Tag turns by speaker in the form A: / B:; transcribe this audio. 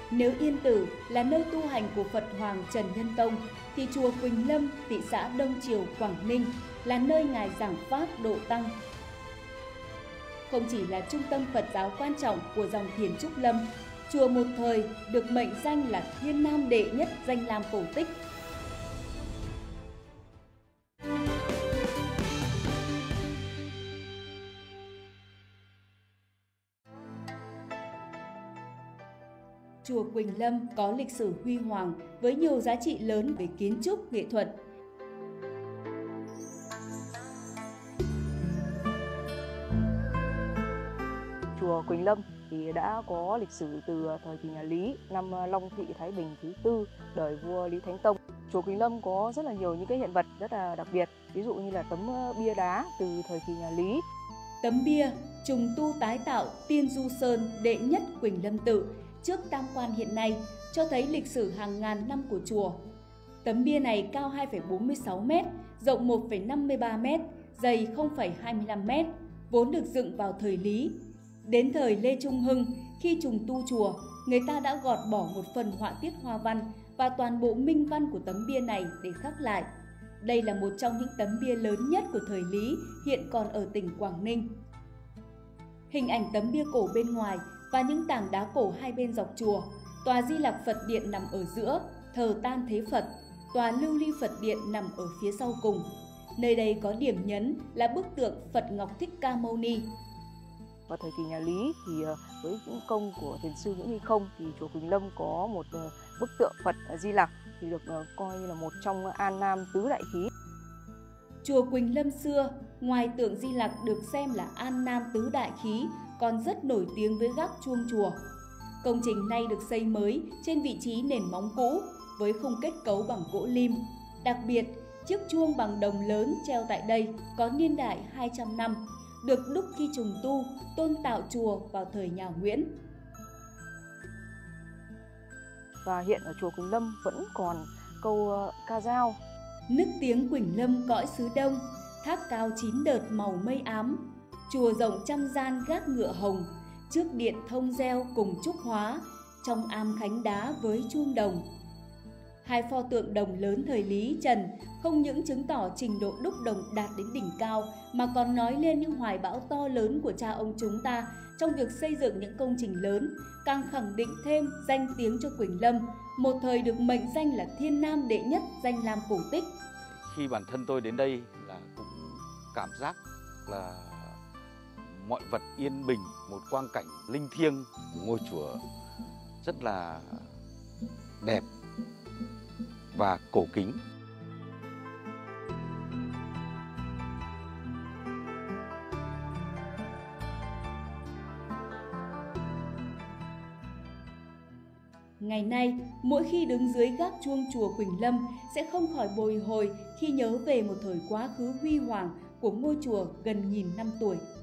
A: Nếu Yên Tử là nơi tu hành của Phật Hoàng Trần Nhân Tông, thì chùa Quỳnh Lâm, thị xã Đông Triều, Quảng Ninh là nơi Ngài giảng Pháp độ Tăng. Không chỉ là trung tâm Phật giáo quan trọng của dòng Thiền Trúc Lâm, chùa một thời được mệnh danh là Thiên Nam đệ nhất danh lam cổ tích. Chùa Quỳnh Lâm có lịch sử huy hoàng với nhiều giá trị lớn về kiến trúc, nghệ thuật.
B: Chùa Quỳnh Lâm thì đã có lịch sử từ thời kỳ nhà Lý, năm Long Thị Thái Bình thứ tư, đời vua Lý Thánh Tông. Chùa Quỳnh Lâm có rất là nhiều những cái hiện vật rất là đặc biệt, ví dụ như là tấm bia đá từ thời kỳ nhà Lý.
A: Tấm bia trùng tu tái tạo Tiên Du Sơn đệ nhất Quỳnh Lâm Tự trước tam quan hiện nay cho thấy lịch sử hàng ngàn năm của chùa. Tấm bia này cao 2,46 m, rộng 1,53 m, dày 0,25 m, vốn được dựng vào thời Lý. Đến thời Lê Trung Hưng, khi trùng tu chùa, người ta đã gọt bỏ một phần họa tiết hoa văn và toàn bộ minh văn của tấm bia này để khắc lại. Đây là một trong những tấm bia lớn nhất của thời Lý hiện còn ở tỉnh Quảng Ninh. Hình ảnh tấm bia cổ bên ngoài và những tảng đá cổ hai bên dọc chùa, tòa Di Lặc Phật Điện nằm ở giữa, thờ Tam Thế Phật, tòa Lưu Ly Phật Điện nằm ở phía sau cùng. Nơi đây có điểm nhấn là bức tượng Phật Ngọc Thích Ca Mâu Ni.
B: Vào thời kỳ nhà Lý thì với những công của thiền sư Nguyễn Nghi Không thì chùa Quỳnh Lâm có một bức tượng Phật Di Lặc thì được coi như là một trong An Nam tứ đại khí.
A: Chùa Quỳnh Lâm xưa, ngoài tượng Di Lặc được xem là An Nam tứ đại khí, còn rất nổi tiếng với gác chuông chùa. Công trình này được xây mới trên vị trí nền móng cũ với khung kết cấu bằng gỗ lim. Đặc biệt, chiếc chuông bằng đồng lớn treo tại đây có niên đại 200 năm, được đúc khi trùng tu, tôn tạo chùa vào thời nhà Nguyễn.
B: Và hiện ở chùa Quỳnh Lâm vẫn còn câu ca dao:
A: Nức tiếng Quỳnh Lâm cõi xứ Đông, thác cao 9 đợt màu mây ám, chùa rộng trăm gian gác ngựa hồng, trước điện thông reo cùng trúc hóa, trong am khánh đá với chuông đồng. Hai pho tượng đồng lớn thời Lý Trần không những chứng tỏ trình độ đúc đồng đạt đến đỉnh cao mà còn nói lên những hoài bão to lớn của cha ông chúng ta trong việc xây dựng những công trình lớn, càng khẳng định thêm danh tiếng cho Quỳnh Lâm, một thời được mệnh danh là Thiên Nam đệ nhất danh lam cổ tích.
C: Khi bản thân tôi đến đây là cũng cảm giác là mọi vật yên bình, một quang cảnh linh thiêng, ngôi chùa rất là đẹp và cổ kính.
A: Ngày nay, mỗi khi đứng dưới gác chuông chùa Quỳnh Lâm sẽ không khỏi bồi hồi khi nhớ về một thời quá khứ huy hoàng của ngôi chùa gần nghìn năm tuổi.